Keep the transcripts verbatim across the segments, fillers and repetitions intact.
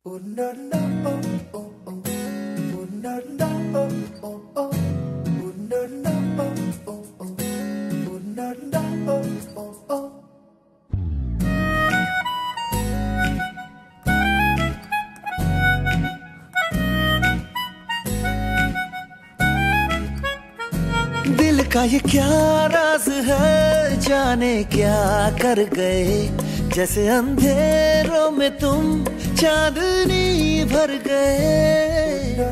Oh no no oh oh oh oh no no oh oh oh oh no no oh oh oh oh no no oh oh oh दिल का ये क्या राज है जाने क्या कर गए जैसे अंधेरों में तुम चांदनी भर गए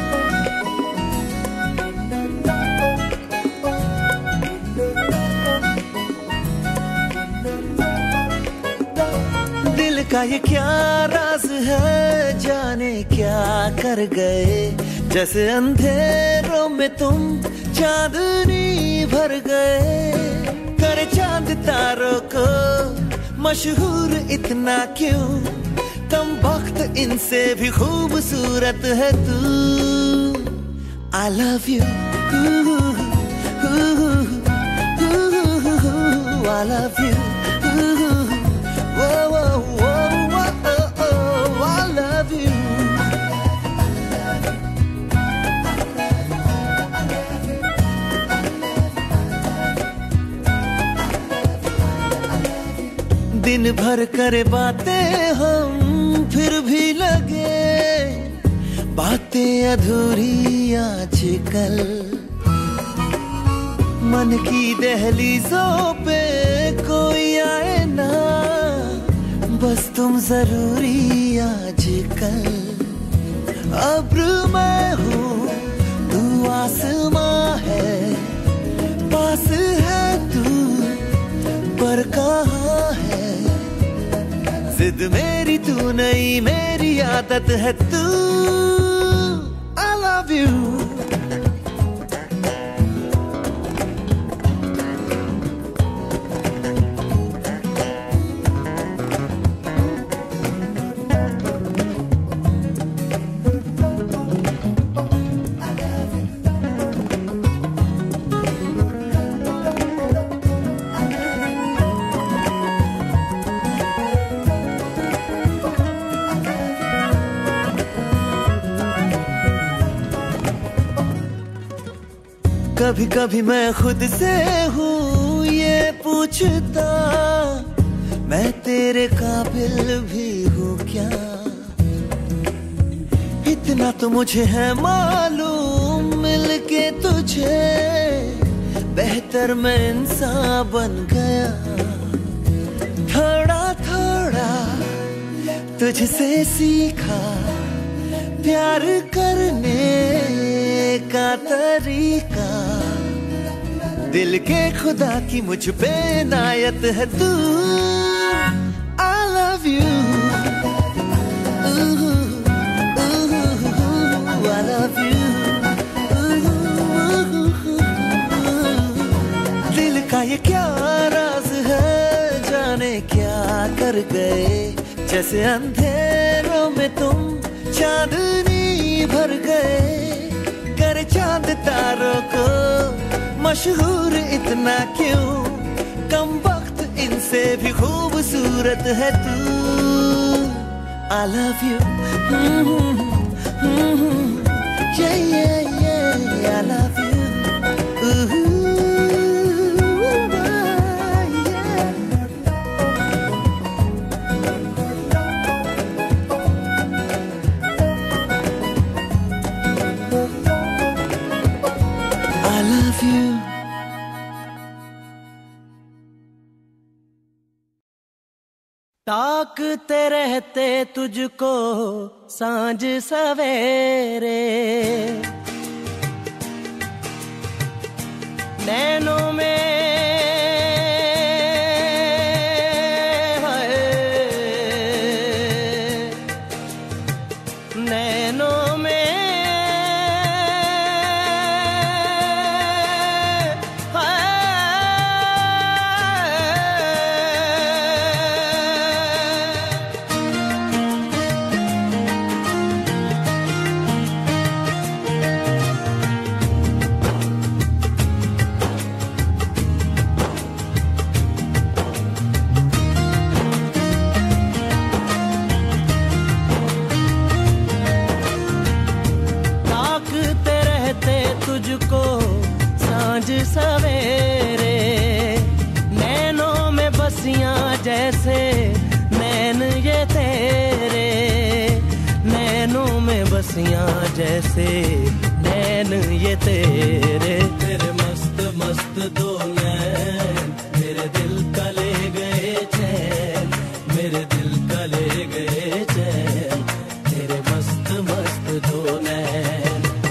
दिल का ये क्या राज है जाने क्या कर गए जैसे अंधेरों में तुम चांदनी भर गए करे चांद तारों को मशहूर इतना क्यों कम वक्त इनसे भी खूबसूरत है तू I love you I love you whoa, whoa, whoa, whoa, oh, oh, I love you दिन भर करे बातें हम फिर भी लगे बातें अधूरी आजकल मन की दहलीजों पे कोई आए ना बस तुम जरूरी आजकल अब्र मैं हूँ तू आसमां है पास है तू पर कहाँ है जिद मेरी तू नहीं मेरी आदत है तू I love you कभी कभी मैं खुद से हूँ ये पूछता मैं तेरे काबिल भी हूँ क्या इतना तो मुझे है मालूम मिलके तुझे बेहतर मैं इंसान बन गया थोड़ा थोड़ा तुझसे सीखा प्यार करने का तरीका दिल के खुदा की मुझ पे नायत है तू I love you ooh, ooh, ooh, I love you ooh, ooh, दिल का ये क्या राज है जाने क्या कर गए जैसे अंधेरों में तुम चांदनी भर गए कर चांद तारों को मशहूर इतना क्यों कम वक्त इनसे भी खूबसूरत है तू I love you mm-hmm, mm-hmm, yeah yeah yeah I love you ooh, I love you ताकते रहते तुझको सांझ सवेरे नैनों में है नैनों में बसियां जैसे नैन ये तेरे। तेरे मस्त मस्त दो नैन मेरे दिल का ले गए चैन, मेरे दिल का ले गए चैन, तेरे मस्त मस्त दो नैन।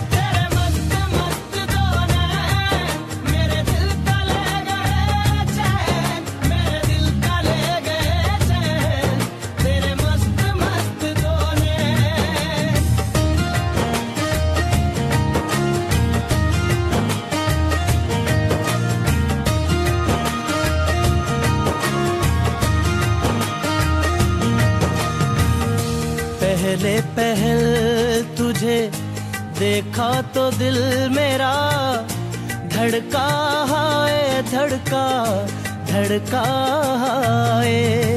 पहले पहल तुझे देखा तो दिल मेरा धड़का है, धड़का धड़का है।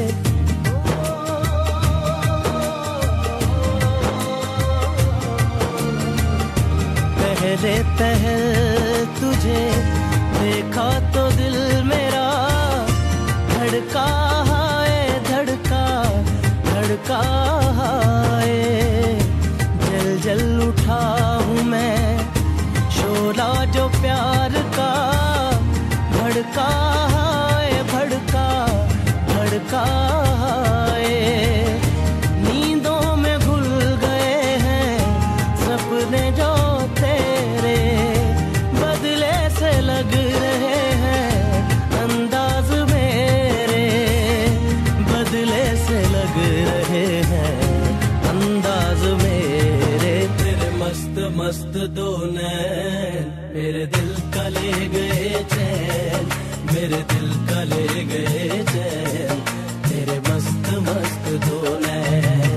पहले पहल तुझे देखा तो दिल मेरा धड़का है, धड़का धड़का है। जल जल उठा हूँ मैं शोला जो प्यार का, भड़का है, भड़का भड़का है। नींदों में घुल गए हैं सपने जो तेरे, बदले से लग रहे हैं अंदाज मेरे, बदले से लग रहे हैं अंदाज मेरे। तेरे मस्त मस्त दो नैन मेरे दिल का ले गए चैन, मेरे दिल का ले गए चैन, तेरे मस्त मस्त दो नैन।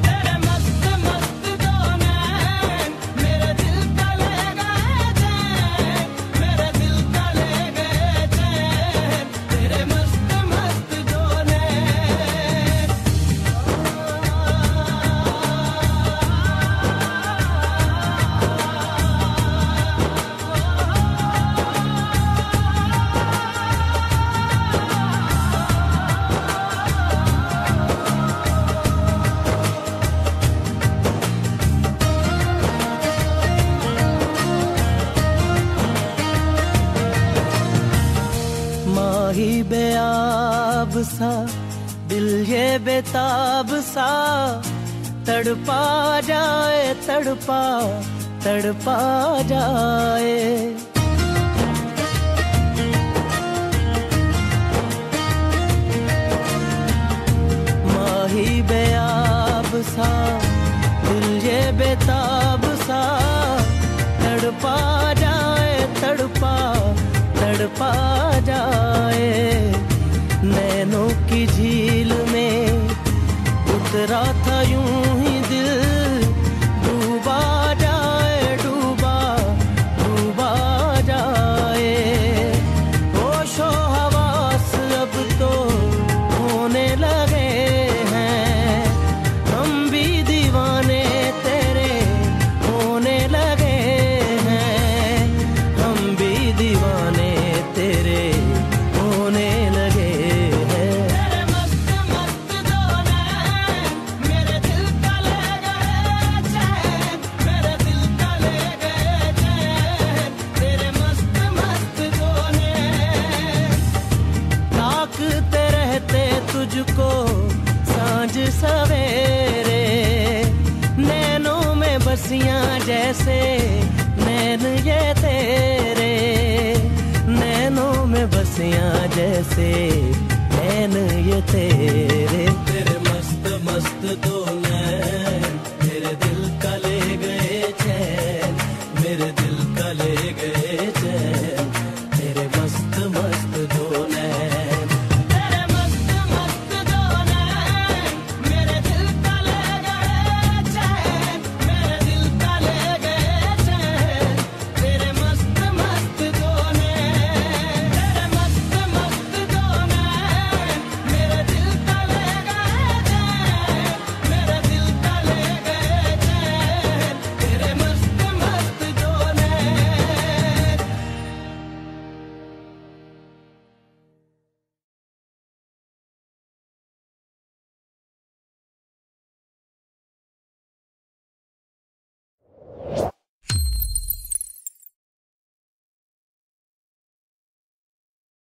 माही बेआब सा दिल ये बेताब सा, तड़पा जाए तड़पा तड़पा जाए। माही बेआब सा दिल ये बेताब सा, तड़पा जाए तड़पा तड़पा जाए। नैनों की झील में उतरा था यूं ही दिल, डूबा जाए डूबा डूबा जाए। होशो हवास अब तो होने लगे हैं, हम भी दीवाने तेरे होने लगे हैं, हम भी दीवाने तेरे होने लगे हैं। तेरे मस्त मस्त दो नैन मेरे दिल का ले गए चैन, मेरे दिल का ले गए चैन, तेरे मस्त मस्त दो नैन। ताकते रहते तुझको सांझ सवेरे, नैनों में बसियां जैसे नैन ये तेरे, नैनों में बसियां जैसे नैन ये तेरे। तेरे मस्त मस्त दो नैन मेरे दिल